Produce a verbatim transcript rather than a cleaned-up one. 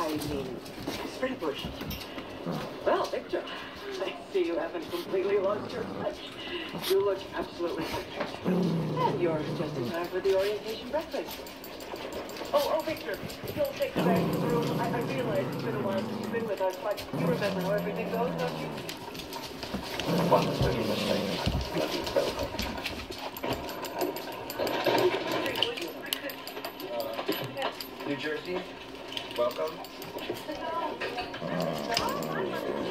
I mean, springbush. Well, Victor, I see you haven't completely lost your touch. You look absolutely perfect. And yours just in time for the orientation breakfast. Oh, oh, Victor, you'll take the back to the room. I, I realize it's been a while since you've been with us, but you remember how everything goes, don't you? One silly mistake. Bloody velcro. Uh, New Jersey, welcome.